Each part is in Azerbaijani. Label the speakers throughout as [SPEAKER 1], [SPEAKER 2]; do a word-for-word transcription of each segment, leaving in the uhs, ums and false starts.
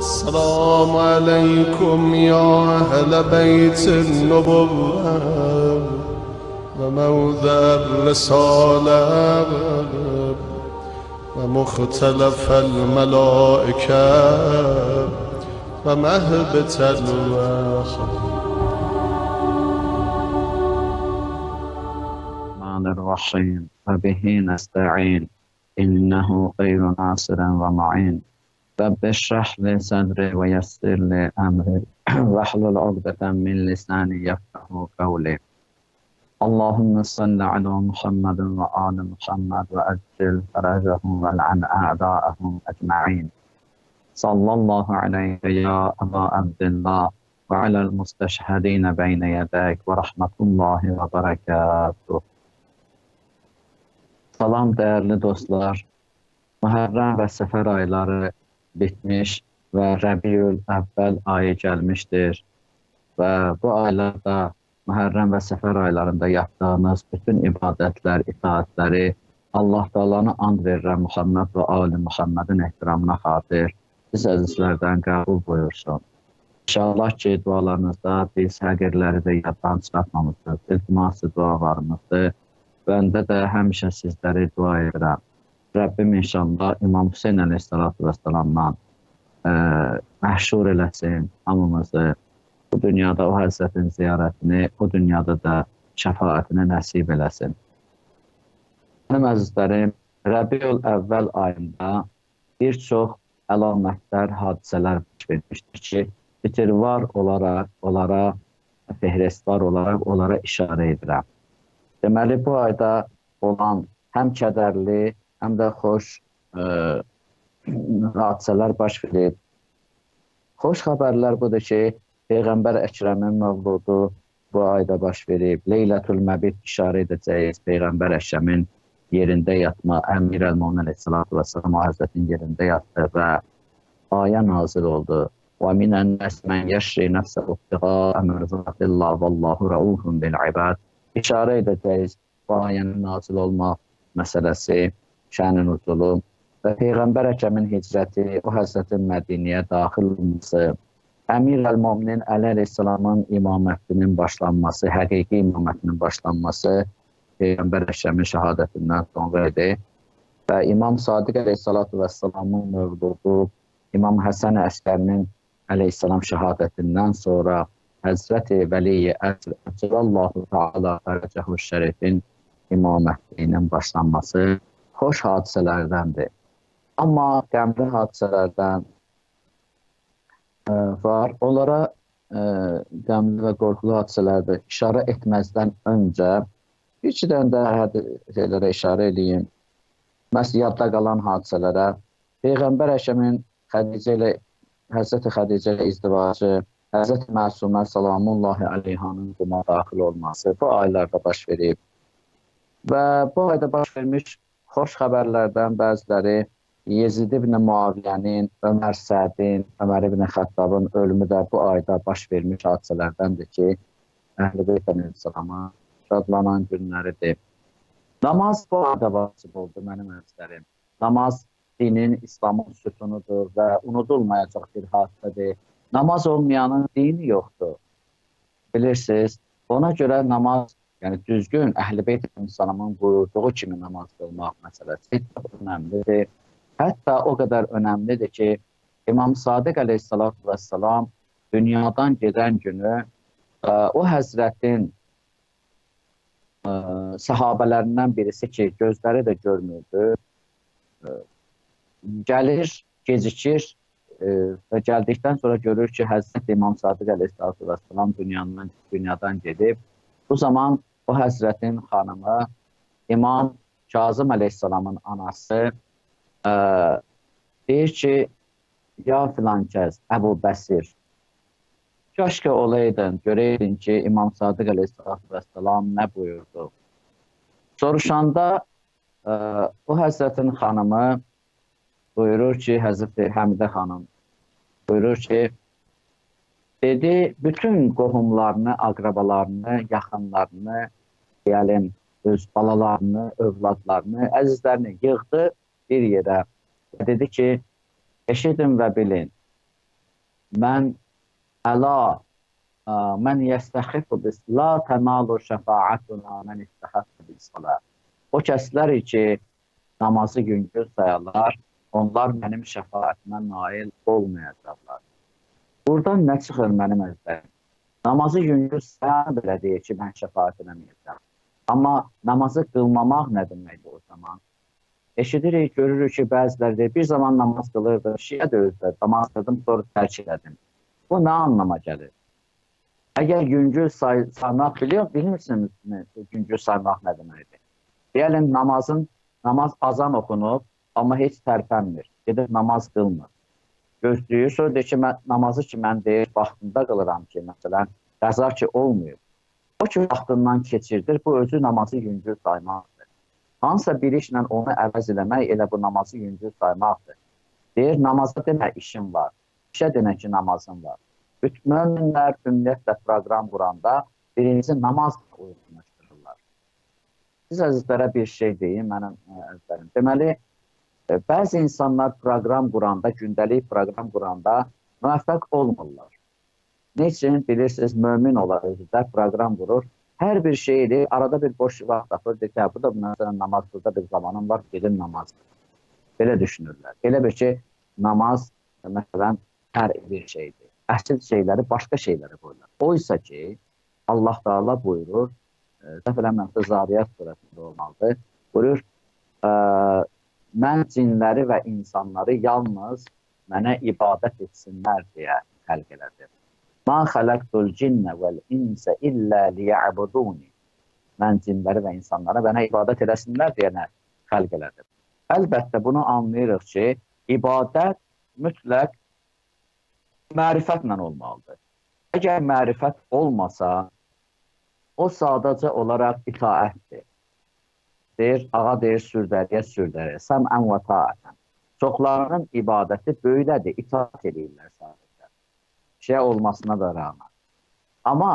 [SPEAKER 1] السلام عليكم يا أهل بيت النبوة وموضع الرسالة ومختلف الملائكة ومهبة الوحي.
[SPEAKER 2] الرحمن الرحيم وبه نستعين إنه خير ناصر ومعين. رب اشرح لي صدري ويسر لي أمري واحلل عقدة من لساني يفقهوا قولي. اللهم صل على محمد وآل محمد وأجل فرجهم والعن أعداءهم أجمعين. صلى الله عليك يا أبا عبد الله وعلى المستشهدين بين يديك ورحمة الله وبركاته. Salam değerli dostlar. Muharrem ve Səfər ayları bitmiş və Rəbiül Əvvəl ayı gəlmişdir. Və bu aylarda, Muharrem və Səfər aylarında yaptığınız bütün ibadətlər, itaətləri Allah Taala'nı and verirəm Muhammed və Ali Muhammedin ehtiramına xatir siz əzizlərdən qəbul buyursun. İnşallah ki, dualarınızda biz həqirləri də yaddan çıxartmamışdır. İltiması dualarımızdır. Bəndə də həmişə sizləri dua edirəm. Rəbbim inşallah İmam Hüseyin əleyhissalatu vəssalamdan e, məhşur eləsin hamımızı. Bu dünyada o həzrətin ziyarətini, o dünyada da şəfaətini nəsib eləsin. Mənim əzizlərim, Rəbiül Əvvəl ayında bir çox əlamətlər, hadisələr baş vermişdir ki, bitirvar olaraq, onlara, fehrestvar olaraq onlara işarə edirəm. Deməli, bu ayda olan həm kədərli, həm də xoş e, hadisələr baş verib. Xoş xəbərlər budur ki, Peyğəmbər Əkrəmin mövludu bu ayda baş verib. Leylətül Məbid işarə edəcəyiz Peyğəmbər Əkrəmin yerində yatma, Əmir Əl-Mumin Əleyhissalatu vəssalam Həzrətin yerində yatdı və ayə nazil oldu. وَمِنَ النَّاسِ مَنْ يَشْرِي نَفْسَهُ ابْتِغَاءَ مَرْضَاتِ اللَّهِ وَاللَّهُ رَءُوفٌ بِالْعِبَادِ. İşarə edəcəyiz bu ayənin nazil olma məsələsi, şənin nüzulu və Peyğəmbər Əkəmin hicrəti, o Həzrətin Mədiniyə daxil olması, Əmir Əl-Muminin Əli Əleyhisselamın imamətinin başlanması, həqiqi imamətinin başlanması Peyğəmbər Əkəmin şəhadətindən sonra idi və İmam Sadiq Əleyhissalatu vəssalamın mövludu, İmam Həsən Əskərinin Əleyhisselam şəhadətindən sonra Həzrəti Vəli-i Əsr Əcəlallahu Teala Fərəcəhu Şərifin imamətliyinin başlanması xoş hadisələrdəndir. Amma qəmli hadisələrdən e, var. Onlara e, qəmli və qorxulu hadisələrdə işarə etməzdən öncə bir iki dənə də şeylərə işarə edeyim. Məsələn, yadda qalan hadisələrə Peyğəmbər Əkəmin Xədicə ilə, Həzrəti Xədicə ilə izdivacı, Həzrəti Məsumə Salamullahi Aleyhanın quma daxil olması bu aylarda baş verib. Və bu ayda baş vermiş xoş xəbərlərdən bəziləri Yezid ibn Muaviyyənin, Ömər Sədin, Ömər ibn Xəttabın ölümü də bu ayda baş vermiş hadisələrdəndir ki, Əhl-i Beyt Əleyhisselama şadlanan günləridir. Namaz bu ayda vacib oldu mənim əzizlərim. Namaz dinin, İslamın sütunudur və unudulmayacaq bir hadisədir. Namaz olmayanın dini yoxdur. Bilirsiniz, ona görə namaz, yəni düzgün Əhl-i Beyt Əleyhisselamın buyurduğu kimi namaz qılmaq məsələsi çox önəmlidir. Hətta o qədər önəmlidir ki, İmam Sadiq Əleyhissalatu vəssalam dünyadan gedən günü o həzrətin səhabələrindən birisi ki, gözləri də görmürdü, gəlir, gecikir və gəldikdən sonra görür ki, Həzrət İmam Sadiq Əleyhissalatu vəssalam dünyadan, dünyadan gedib. Bu zaman o Həzrətin xanımı, İmam Kazım Əleyhissalamın anası ə, deyir ki, ya filan kəs, Əbu Bəsir, kaşkə olaydın, görəydin ki, İmam Sadiq Əleyhissalatu vəssalam nə buyurdu? Soruşanda ə, o Həzrətin xanımı buyurur ki, Həzrəti Həmidə xanım buyurur ki, dedi, bütün qohumlarını, aqrabalarını, yaxınlarını, deyəlim, öz balalarını, övladlarını, əzizlərini yığdı bir yerə. Dedi ki, eşidin və bilin, mən əla mən yəstəxifu bis la tənalu şəfaətuna mən istəxəfu bis salat. O kəslər ki, namazı yüngül sayarlar, onlar mənim şəfaətimə nail olmayacaqlar. Buradan nə çıxır mənim əzbərim? Namazı yüngül sayan belə deyir ki, mən şəfaət eləməyəcəm. Amma namazı qılmamaq nə deməkdir o zaman? Eşidirik, görürük ki, bəziləri deyir, bir zaman namaz qılırdı, şiə də özdə, namaz qıldım, sonra tərk elədim. Bu nə anlama gəlir? Əgər yüngül say saymaq biliyor, bilmirsiniz yüngül saymaq nə deməkdir? Deyəlim, namazın, namaz azan oxunub, amma heç tərpənmir, gedib namaz qılmır. Gözləyir, sonra deyir ki, mən, namazı ki, mən deyir, vaxtında qılıram ki, məsələn, qəza ki, olmuyor. O ki, vaxtından keçirdir, bu özü namazı yüngül saymaqdır. Hansısa bir işlə onu əvəz eləmək, elə bu namazı yüngül saymaqdır. Deyir, namazda demə işin var, işə demə ki, namazın var. Bütün möminlər ümumiyyətlə proqram quranda birinci namazla uyğunlaşdırırlar. Siz əzizlərə bir şey deyin, mənim əzizlərim. Deməli, bəzi insanlar proqram quranda, gündəlik proqram quranda müvəffəq olmurlar. Niçin? Bilirsiniz, mömin olar özüdə proqram qurur. Hər bir şeyi arada bir boş vaxt tapır, deyir ki, bu da məsələn, namaz burada bir zamanım var, gedim namazdır. Belə düşünürlər. Elə bir ki, namaz, məsələn, hər bir şeydir. Əsl şeyləri başqa şeyləri qoyurlar. Oysa ki, Allah Teala buyurur, səhv eləmirəmsə Zariyat surəsində olmalıdır, buyurur, mən cinləri və insanları yalnız mənə ibadət etsinlər deyə xəlq elədim. Mən xələqtul cinnə vəl insə illə liyəbuduni. Mən cinləri və insanları mənə ibadət eləsinlər deyə xəlq elədim. Əlbəttə, bunu anlayırıq ki, ibadət mütləq mərifətlə olmalıdır. Əgər mərifət olmasa, o sadəcə olaraq itaətdir. Deyir, ağa deyir, sürdəriyə, sürdəriyə, səmən və taətən. Çoxlarının ibadəti böylədir, itaət edirlər sadəcə. Şey olmasına da rağmen. Amma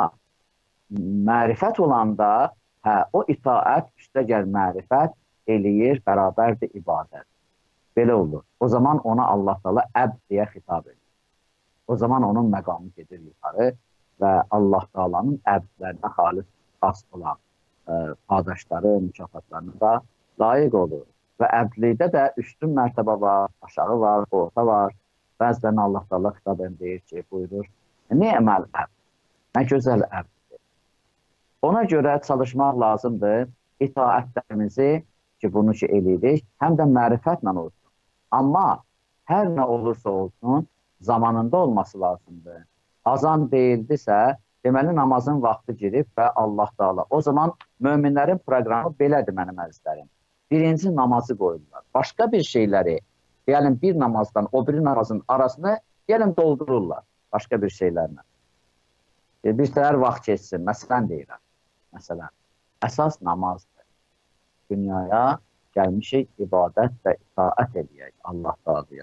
[SPEAKER 2] mərifət olanda, hə, o itaət, üstəgəl mərifət eləyir, bərabərdir ibadət. Belə olur. O zaman ona Allah Teala əbd deyə xitab edir. O zaman onun məqamı gedir yuxarı və Allah Teala'nın əbdlərinə xalis xas olan paydaşları, mükafatlarına da layiq olur. Və əbdlikdə də üstün mərtəbə var, aşağı var, orta var. Bəzən Allah Teala xitabən deyir ki, buyurur, ni'məl əbd, nə gözəl əbddir. Ona görə çalışmaq lazımdır, itaətlərimizi ki, bunu ki eləyirik, həm də mərifətlə olsun. Amma hər nə olursa olsun, zamanında olması lazımdır. Azan deyildisə, deməli namazın vaxtı girib və Allah Teala. O zaman möminlərin proqramı belədir mənim əzizlərim. Birinci namazı qoyurlar. Başqa bir şeyləri, deyəlim bir namazdan o biri namazın arasını deyəlim doldururlar. Başqa bir şeylərlə. Bir səhər vaxt keçsin, məsələn deyirəm. Məsələn, əsas namazdır. Dünyaya gəlmişik ibadət və itaət edəyək Allah Teala'ya.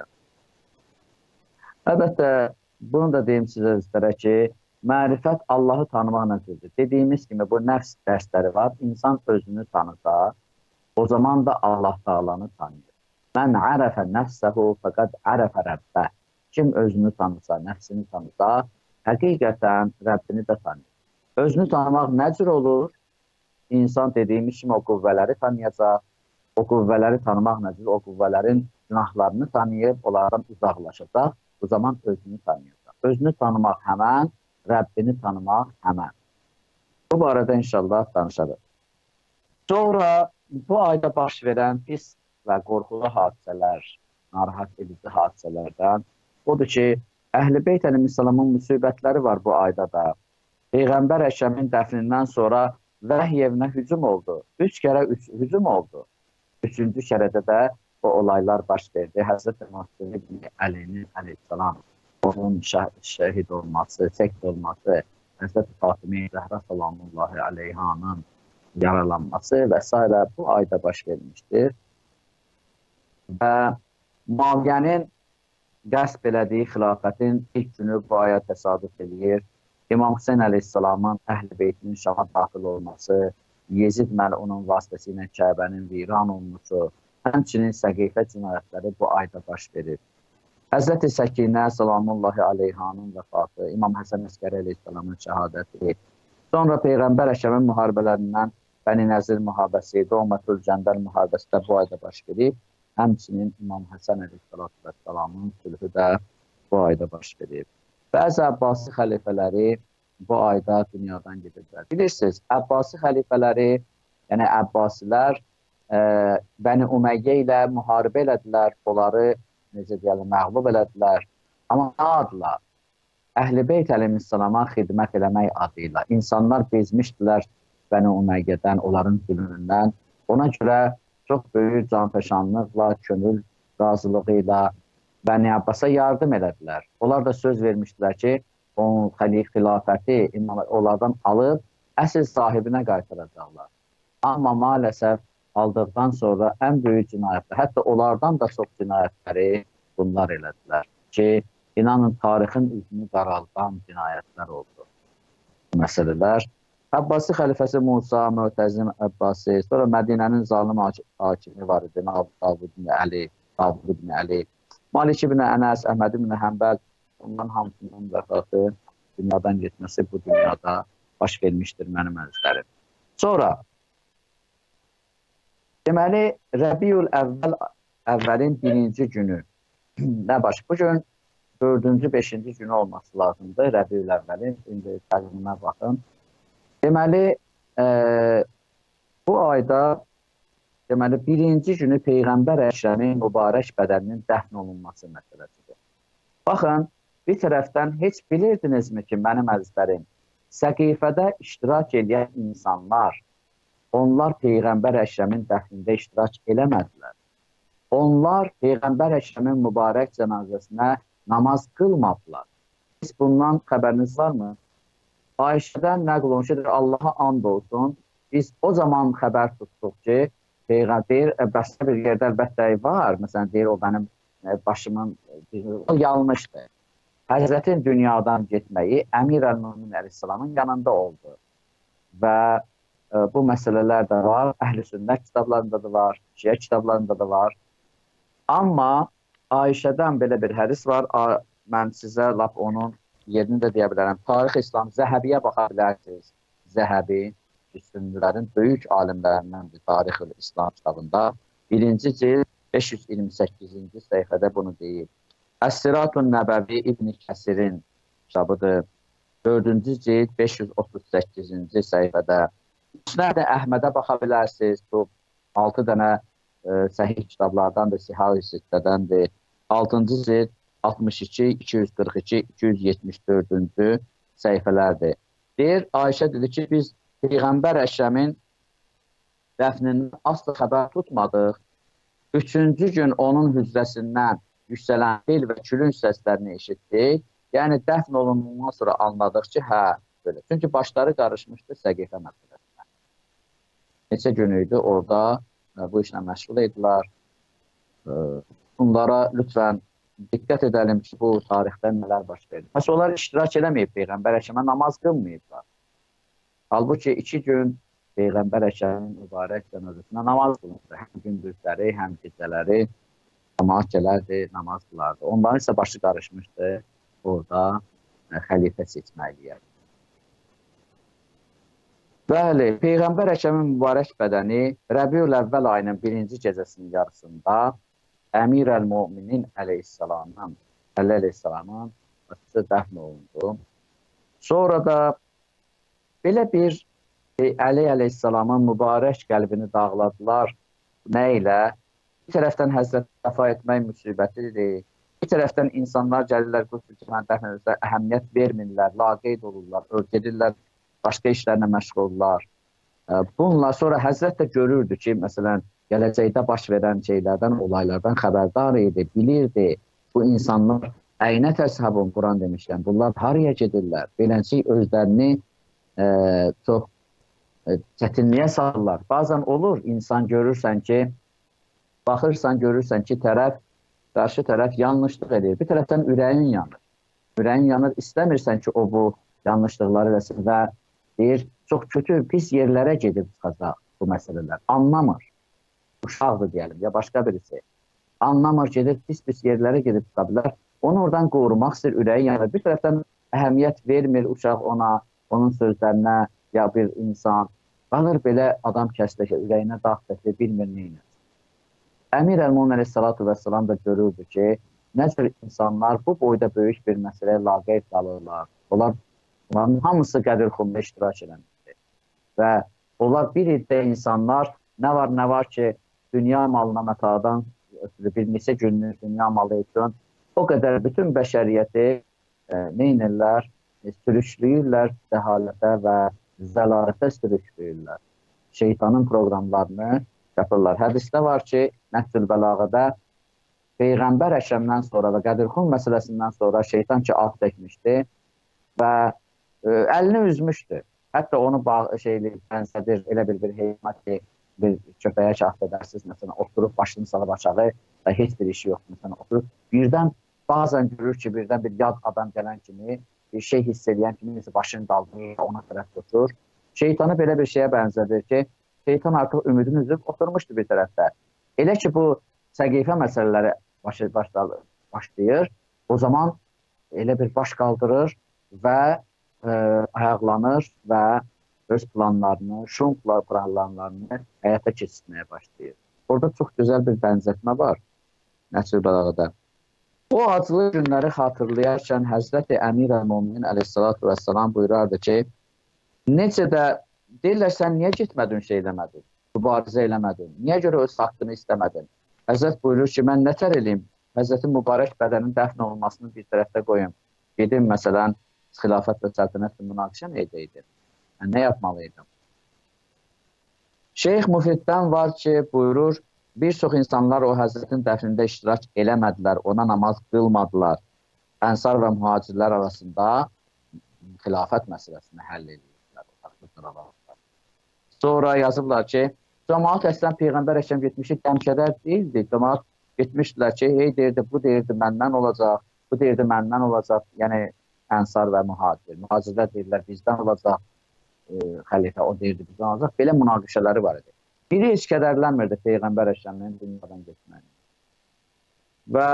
[SPEAKER 2] Əlbəttə, bunu da deyim sizə üzrə ki, mərifət Allahı tanımaq nəzirdir. Dediyimiz kimi, bu nəfs dərsləri var. İnsan özünü tanısa, o zaman da Allah Teala'nı tanıyır. Mən ərəfə nəfsəhu fəqəd ərəfə rəbbə. Kim özünü tanısa, nəfsini tanısa, həqiqətən Rəbbini də tanıyır. Özünü tanımaq nə cür olur? İnsan dediyimiz kimi o qüvvələri tanıyacaq. O qüvvələri tanımaq nə cür? O qüvvələrin günahlarını tanıyıb, onlardan uzaqlaşacaq. Bu zaman özünü tanıyacaq. Özünü tanımaq həmən, Rəbbini tanımaq həmən. Bu barədə inşallah danışarıq. Sonra bu ayda baş verən pis və qorxulu hadisələr, narahat edici hadisələrdən odur ki, Əhl-i Beyt əleyhissalamın müsibətləri var bu ayda da. Peyğəmbər Əkəmin dəfnindən sonra vəhiy evinə hücum oldu. Üç kərə üç, hücum oldu. Üçüncü kərədə də o olaylar baş verdi. Həzrət Məsud ibn Əlinin əleyhissalam, onun şəhid olması, sekt olması, Həzrət Fatimə Zəhra salamullahi aleyhanın yaralanması və s. bu ayda baş vermişdir. Və Muaviyyənin qəsb elədiyi xilafətin ilk günü bu aya təsadüf edir. İmam Hüseyn əleyhissalamın Əhl-i Beytinin şaha daxil olması, Yezid məlunun vasitəsilə Kəbənin viran olmuşu, həmçinin səqifə cinayətləri bu ayda baş verir. Həzrəti Səkinə salamullahi aleyhanın vəfatı, İmam Həsən Əskəri əleyhissalamın şəhadəti, sonra Peyğəmbər Əkrəmin müharibələrindən Bəni Nəzir müharibəsi, Doğmatül Cəndər müharibəsi də bu ayda baş verib. Həmçinin İmam Həsən əleyhissalamın sülhü də bu ayda baş verib. Bəzi Əbbasi xəlifələri bu ayda dünyadan gediblər. Bilirsiniz, Əbbasi xəlifələri, yəni Əbbasilər e, Bəni Umeyyə ilə müharibə elədilər, onları necə deyəlim, məğlub elədilər. Amma nə adla? Əhl-i Beyt əleyhissalama xidmət eləmək adıyla. İnsanlar bezmişdilər Bəni Uməyyədən, onların zülmündən. Ona görə çox böyük canfəşanlıqla, könül razılığı ilə Bəni Abbasa yardım elədilər. Onlar da söz vermişdilər ki, onun xilafəti onlardan alıb əsl sahibinə qaytaracaqlar. Amma maalesef aldıqdan sonra ən böyük cinayətlər, hətta onlardan da çox cinayətləri bunlar elədilər ki, inanın tarixin üzünü qaraldan cinayətlər oldu bu məsələlər. Əbbasi xəlifəsi Musa, Mötəzim Əbbasi, sonra Mədinənin zalim hakimi var idi, Davud ibn Əli, Davud ibn Əli, Malik ibn Ənəs, Əhməd ibn Həmbəl, onların hamısının vəfatı, dünyadan getməsi bu dünyada baş vermişdir mənim əzizlərim. Sonra, deməli, Rəbiyül əvvəl əvvəlin birinci günü nə baş? Bu gün dördüncü, beşinci günü olması lazımdır Rəbiyül əvvəlin. İndi təqvimə baxın. Deməli, e, bu ayda deməli, birinci günü Peyğəmbər Əkrəmin mübarək bədəninin dəfn olunması məsələsidir. Baxın, bir tərəfdən heç bilirdinizmi ki, mənim əzizlərim, Səqifədə iştirak edən insanlar, onlar Peyğəmbər Əkrəmin dəfnində iştirak eləmədilər. Onlar Peyğəmbər Əkrəmin mübarək cənazəsinə namaz qılmadılar. Biz bundan xəbəriniz varmı? Ayşədən nəql olunur ki, Allaha and olsun, biz o zaman xəbər tutduq ki, Peyğəmbər, başqa bir yerdə əlbəttə var, məsələn, deyir, o mənim başımın, o yanlışdır. Həzrətin dünyadan getməyi Əmir əl-Mömin əleyhissalamın yanında oldu. Və e, bu məsələlər də var, Əhl-i Sünnət kitablarında da var, Şiə kitablarında da var. Amma Ayşədən belə bir hədis var, mən sizə lap onun yerini də deyə bilərəm. Tarix İslam, Zəhəbiyə baxa bilərsiniz. Zəhəbi, Sünnülərin böyük alimlərindəndir Tarix İslam kitabında. Birinci cild beş yüz iyirmi səkkizinci səhifədə bunu deyir. Əs-Siratun Nəbəvi İbn Kəsirin kitabıdır. Dördüncü cild beş yüz otuz səkkizinci səhifədə. Müsnəd Əhmədə baxa bilərsiniz. Bu altı dənə e, səhih kitablardandır, Sihah-ı Sittədəndir. altıncı cild altmış iki, iki yüz qırx iki, iki yüz yetmiş dördüncü səhifələrdir. Deyir, Ayşə dedi ki, biz Peyğəmbər Əkrəmin dəfnindən asla xəbər tutmadıq. Üçüncü gün onun hücrəsindən yüksələn bel və külün səslərini eşitdik. Yəni, dəfn olunduğundan sonra anladıq ki, hə, belə. Çünki başları qarışmışdı Səqifə məsələsinə. Neçə gün idi orada bu işlə məşğul edilər. Bunlara lütfən diqqət edelim ki, bu tarixdən nələr baş verir. Məsələn, onlar iştirak eləməyib Peyğəmbər Əkrəmə, namaz qılmayıblar. Halbuki iki gün Peyğəmbər Əkrəmin mübarək cənazəsinə namaz qılınır. Həm gündüzləri, həm gecələri cəmaət gələrdi, namaz qılardı. Onların isə başı qarışmışdı orada xəlifə seçməliyə. Bəli, Peyğəmbər Əkrəmin mübarək bədəni Rəbiyül əvvəl ayının birinci gecəsinin yarısında Əmir əl-Möminin əleyhissalamın əleyhissalamın dəfn olundu. Sonra da belə bir Əli əleyhissalamın mübarək qəlbini dağladılar. Nə ilə? Bir tərəfdən Həzrət vəfa etmək müsibətidir. Bir tərəfdən insanlar gəlirlər, qüsur dəfn edirlər, əhəmiyyət vermirlər, laqeyd olurlar, örtədirlər, başqa işlərlə məşğul olurlar. Bununla sonra Həzrət də görürdü ki, məsələn, gələcəkdə baş verən şeylərdən, olaylardan xəbərdar idi, bilirdi. Bu insanlar əynə təsəvvün Quran demişkən, bunlar haraya gedirlər? Beləncə özlərini e, çox e, çətinliyə salırlar. Bazen olur, insan görürsən ki, baxırsan, görürsən ki, tərəf, qarşı tərəf yanlışlıq edir. Bir tərəfdən ürəyin yanır. Ürəyin yanır, istəmirsən ki, o bu yanlışlıqları eləsin və deyir, çox kötü, pis yerlərə gedib çıxacaq bu məsələlər. Anlamır. Uşaqdır deyəlim, ya başqa birisi. anlamır, gedir pis-pis yerlərə gedib çıxa bilər. Onu oradan qorumaq istəyir, ürəyi yanır. Bir tərəfdən əhəmiyyət vermir uşaq ona, onun sözlərinə ya bir insan. Qalır belə adam kəsdə ki, ürəyinə dağ təsir, bilmir neynir. Əmir Əl-Mumin əleyhissalatu vəssalam da görürdü ki, nə cür insanlar bu boyda böyük bir məsələyə laqeyd qalırlar. Onlar, onların hamısı Qədirxumda iştirak edəndir. Və onlar bir ildə insanlar nə var, nə var ki, dünya malına mətadan ötürü bir neçə günlük dünya malı üçün o qədər bütün bəşəriyyəti e, neynirlər, e, sürüşləyirlər cəhalətə və zəlalətə sürüşləyirlər. Şeytanın proqramlarını yapırlar. Hədisdə var ki, Nəhcül Bəlağədə Peyğəmbər Əkrəmdən sonra və Qədirxum məsələsindən sonra şeytan ki, ah çəkmişdi və e, əlini üzmüşdü. Hətta onu şeyli, bənzədir, elə bir bir heymat ki, bir köpəyə ki, affedersiniz, məsələn, oturub başını salıb aşağı və heç bir işi yoxdur, məsələn, oturub. Birdən, bazən görür ki, birdən bir yad adam gələn kimi, bir şey hiss edən kimi, başını daldırır, ona tərəf tutur. Şeytanı belə bir şeyə bənzədir ki, şeytan artıq ümidini üzüb oturmuşdu bir tərəfdə. Elə ki, bu səqifə məsələləri başlayır, o zaman elə bir baş qaldırır və e, ayaqlanır və öz planlarını, şum planlarını həyata keçirməyə başlayır. Orada çox gözəl bir bənzətmə var Nəhcül Bəlağədə. O acılı günləri xatırlayarkən Həzrəti Əmir Əl-Muminin əleyhissalatu vəssalam buyurardı ki, necə də deyirlər, sən niyə getmədin, şey eləmədin, mübarizə eləmədin, niyə görə öz haqqını istəmədin? Həzrət buyurur ki, mən nətər eləyim? Həzrətin mübarək bədənin dəfn olunmasını bir tərəfdə qoyum. Gedim, məsələn, xilafət və səltənətlə münaqişə edəydim. Yəni, nə yapmalıydım? Şeyx Müfiddən var ki, buyurur, bir çox insanlar o Həzrətin dəfnində iştirak eləmədilər, ona namaz qılmadılar. Ənsar və mühacirlər arasında xilafət məsələsini həll edirlər. Sonra yazıblar ki, cəmaat əslən Peyğəmbər Əkrəm getmişi qəmkədər deyildi. Cəmaat getmişdilər ki, hey deyirdi, bu deyirdi məndən olacaq, bu deyirdi məndən olacaq. Yəni, Ənsar və mühacir. Mühacirlər deyirlər, bizdən olacaq. E, xəlifə o deyirdi, bizdən olacaq. Belə münaqişələri var idi. Biri heç qədərlənmirdi Peyğəmbər Əkrəmin dünyadan getməni. Və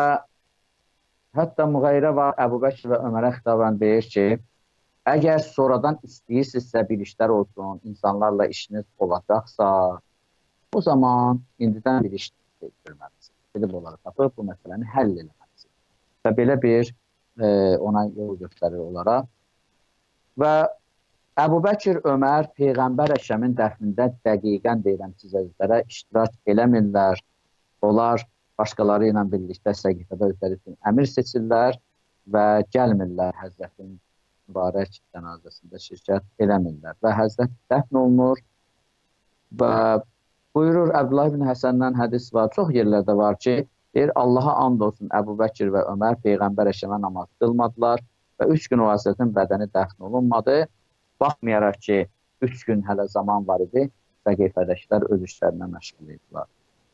[SPEAKER 2] hətta Müğeyrə var, Əbu Bəkr və Ömərə xitaban deyir ki, əgər sonradan istəyirsinizsə bir işlər olsun, insanlarla işiniz olacaqsa, o zaman indidən bir iş görməlisiniz. Gedib onları tapıb bu məsələni həll eləməlisiniz. Və belə bir e, ona yol göstərir onlara. Və Əbu Bəkir, Ömər, Peyğəmbər Əkrəmin dəfnində dəqiqən deyirəm sizlərə iştirak eləmirlər. Onlar başqaları ilə birlikdə səqifədə özləri üçün əmir seçirlər və gəlmirlər Həzrətin mübarək cənazəsində şirkət eləmirlər. Və Həzrət dəfn olunur və buyurur Əbdullah ibn Həsəndən hədis var, çox yerlərdə var ki, deyir Allaha and olsun Əbu Bəkir və Ömər Peyğəmbər Əkrəmə namaz qılmadılar və üç gün o Həzrətin bədəni dəfn olunmadı. Baxmayaraq ki, üç gün hələ zaman var idi, səqifədəkilər öz işlərinə məşğul edilər.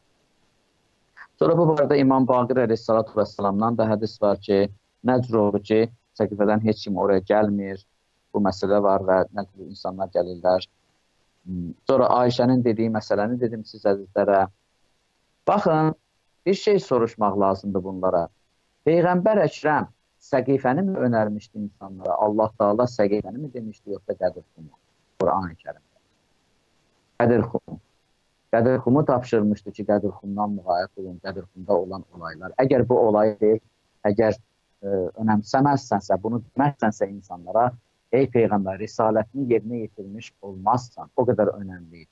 [SPEAKER 2] Sonra bu barədə İmam Baqir əleyhissalatu vəssalamdan da hədis var ki, nə cür olur ki, səqifədən heç kim oraya gəlmir, bu məsələ var və nə cür insanlar gəlirlər. Sonra Ayşənin dediyi məsələni dedim siz əzizlərə. Baxın, bir şey soruşmaq lazımdır bunlara. Peyğəmbər Əkrəm səqifəni mi önərmişdi insanlara? Allah Taala səqifəni mi demişdi, yoxsa Qədirxumu? Quran-ı Kərimdə. Qədirxumu. Qədirxumu tapşırmışdı ki, Qədirxumdan müğayət olun, Qədirxumda olan olaylar. Əgər bu olayı deyil, əgər e, önəmsəməzsənsə, bunu deməzsənsə insanlara, ey Peyğəmbər, risalətini yerinə yetirmiş olmazsan, o qədər önəmliydi.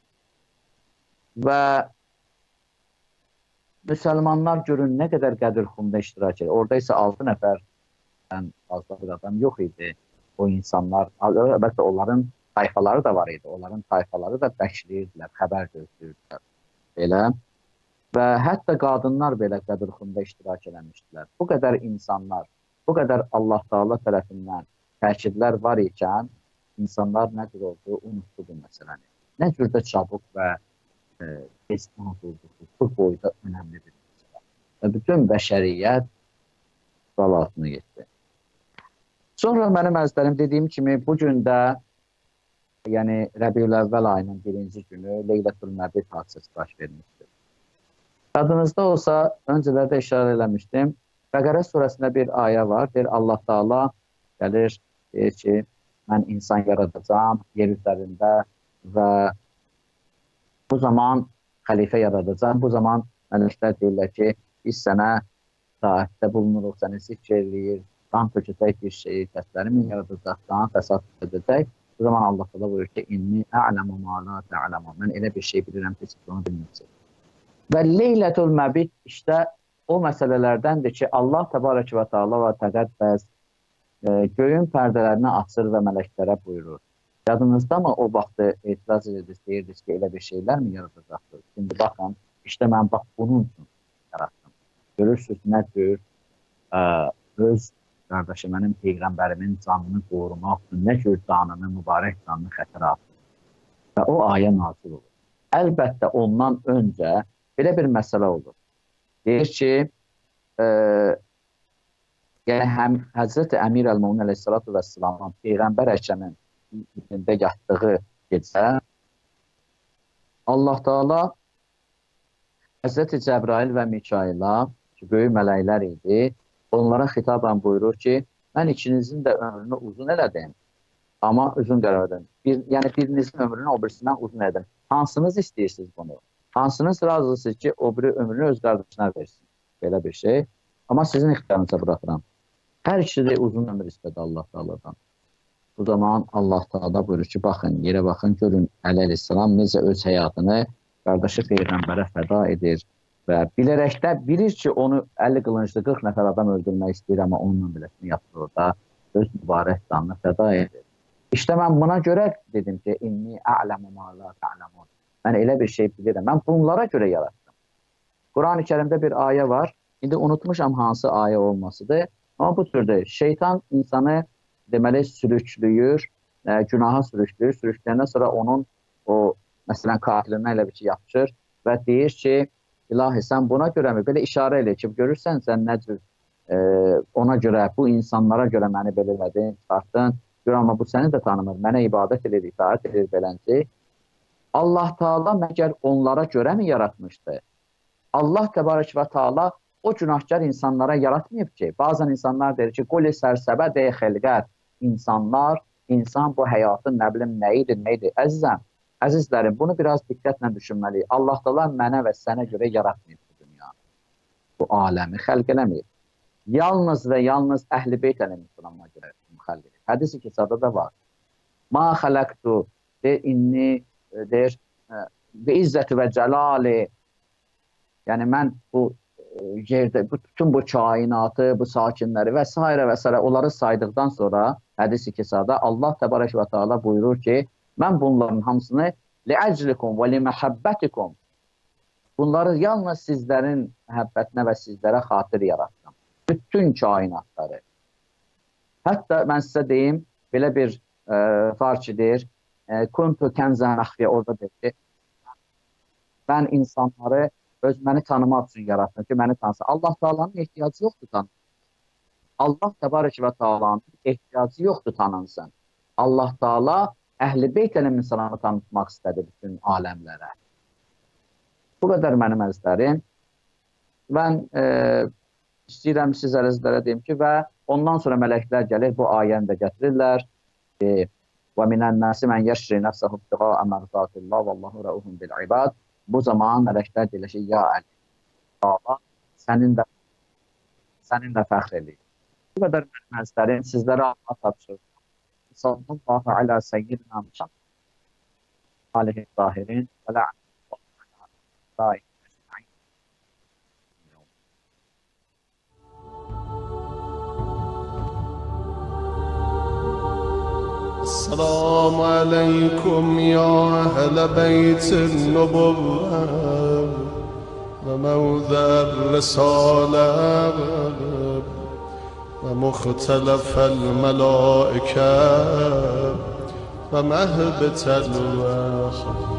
[SPEAKER 2] Və müsəlmanlar görün nə qədər Qədirxumda iştirak edir. Orada isə altı nəfərdən fazla bir adam yox idi. O insanlar, əlbəttə onların tayfaları da var idi. Onların tayfaları da bəkləyirdilər, xəbər gözləyirdilər. Belə. Və hətta qadınlar belə Qədirxumda iştirak eləmişdilər. Bu qədər insanlar, bu qədər Allah Taala tərəfindən təkidlər var ikən, insanlar nə cür oldu, unutdu bu məsələni. Nə cür də çabuk və tez unutuldu. Bu boyda önəmli bir məsələ. Və bütün bəşəriyyət zalatını getdi. Sonra mənim əzizlərim dediyim kimi, bu gün də yəni Rəbiül Əvvəl ayının birinci günü Leylətül Məbit hadisəsi baş vermişdir. Adınızda olsa, öncələrdə işarə eləmişdim. Bəqərə surəsində bir ayə var. Deyir, Allah Taala gəlir, deyir ki, mən insan yaradacağam yer üzərində və bu zaman xəlifə yaradacağam. Bu zaman mələklər deyirlər ki, biz sənə taatdə bulunuruq, səni zikr eləyir, qan tökəcək bir şeyi, kəsləri mi yaradacaq, qan təsadüf edəcək. Bu zaman Allah Taala buyurur ki, inni a'lamu ma la ta'lamun. Mən elə bir şey bilirəm ki, siz onu bilmirsiniz. Və Leylətul Məbit işte o məsələlərdəndir ki, Allah Təbarək və Teala və Təqəddəs e, göyün pərdələrini açır və mələklərə buyurur. Yadınızda mı o vaxtı etiraz edirdiniz, deyirdiniz ki, elə bir şeylər mi yaradacaqdır? Şimdi baxın, işte mən bax bunun üçün yarattım. Görürsünüz, nə cür e, öz qardaşı mənim Peyğəmbərimin canını qorumaq üçün, nə cür canını, mübarək canını xətərə atır. Və o ayə nazil olur. Əlbəttə ondan öncə belə bir məsələ olur. Deyir ki, e, yəni həm Həzrəti Əmir Əl-Mömin Əleyhissalatu vəssalamın Peyğəmbər Əkrəmin içində yatdığı gecə Allah Taala Həzrəti Cəbrail və Mikaila, ki, böyük mələklər idi, onlara xitabən buyurur ki, mən ikinizin də ömrünü uzun elədim, amma uzun qərardım. Bir, yəni birinizin ömrünü o birisindən uzun edim. Hansınız istəyirsiniz bunu? Hansınız razısınız ki, o biri ömrünü öz qardaşına versin? Belə bir şey. Amma sizin ixtiyarınıza bırakıram. Hər ikisi də uzun ömür istədi Allah Taala'dan. Bu zaman Allah Taala buyurur ki, baxın, yerə baxın, görün Əli Əleyhissalam necə öz həyatını qardaşı Peyğəmbərə fəda edir və bilərəkdə bilir ki, onu əlli qılınclı qırx nəfər adam öldürmək istəyir, amma onunla beləsini yapır orada, öz mübarək canını fəda edir. İşte mən buna görə dedim ki, inni a'lamu ma la ta'lamun. Mən elə bir şey bilirəm. Mən bunlara görə yarattım. Quran-ı Kərimdə bir ayə var. İndi unutmuşam hansı ayə olmasıdır. Amma bu türdə şeytan insanı deməli sürüklüyür, e, günaha sürüklüyür. Sürükləyəndən sonra onun o, məsələn, qatilinə elə bir ki, yapışır və deyir ki, ilahi sən buna görə mi? Belə işarə eləyir ki, görürsən sən nə cür e, ona görə, bu insanlara görə məni belə elədin, çıxartdın. Gör, amma bu səni də tanımır. Mənə ibadət edir, itaət edir, belənci. Allah Taala məgər onlara görə mi yaratmışdı? Allah Təbarək və Teala o günahkar insanlara yaratmayıb ki. Bazən insanlar deyir ki, qul-i sərsəbə deyə xəlqət. İnsanlar, insan bu həyatın nə bilim nəyidir, nəyidir? Əzizəm, əzizlərim, bunu biraz diqqətlə düşünməliyik. Allah Taala mənə və sənə görə yaratmayıb bu dünya. Bu aləmi xəlq eləməyib. Yalnız və yalnız Əhl-i Beyt əleyhissalama görə xəlq edib. Hədis-i kisada da var. Ma xələqtu de inni deyir, bi izzəti və cəlali, yəni mən bu yerdə, bütün bu kainatı, bu sakinləri və s. və s. onları saydıqdan sonra hədis-i kisada Allah Təbarək və Teala buyurur ki, mən bunların hamısını li'əclikum və liməhəbbətikum, bunları yalnız sizlərin məhəbbətinə və sizlərə xatir yarattım. Bütün kainatları. Hətta mən sizə deyim, belə bir e, var ki deyir, Kuntu kənzən əxfiyə, orada deyir ki, mən insanları öz məni tanımaq üçün yarattım ki, məni tanısın. Allah Taala'nın ehtiyacı yoxdur tanınsın. Allah Təbarək və Teala'nın ehtiyacı yoxdur tanınsın. Allah Taala Əhl-i Beyt əleyhissalamı tanıtmaq istədi bütün aləmlərə. Bu qədər mənim əzizlərim. Mən e, istəyirəm siz əzizlərə deyim ki, və ondan sonra mələklər gəlir, bu ayəni də gətirirlər. E, وَمِنَ النَّاسِ مَنْ يَشْرِ نَفْسَهُ ابْتِغَاءَ مَرْضَاتِ اللَّهِ وَاللَّهُ رَءُوفٌ بِالْعِبَادِ. Bu zaman mələklər deyir ki, ya Əli, Allah sənin də sənin də fəxr eləyir. Bu qədər mənim əzizlərim, sizlərə Allah tapşırır. Sallallahu alə seyyidina Muhammed alihi zahirin və la'nətullah.
[SPEAKER 1] السلام عليكم يا أهل بيت النبوة وموضع الرسالة ومختلف الملائكة ومهبة الوحي.